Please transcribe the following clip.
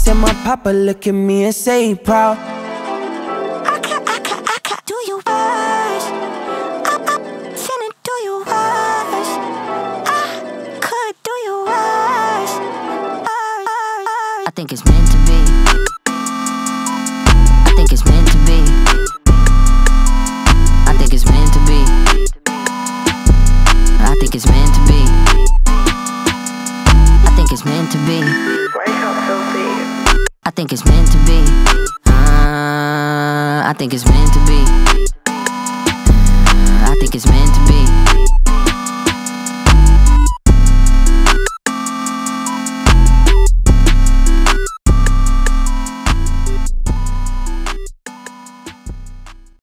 Then my papa look at me and say he proud. I can't do you worse. I'm finna do you worse. I could do you worse. I think it's meant to be. I think it's meant to be. I think it's meant to be. I think it's meant to be. I think it's meant to be. I think it's meant to be. I think it's meant to be. I think it's meant to be.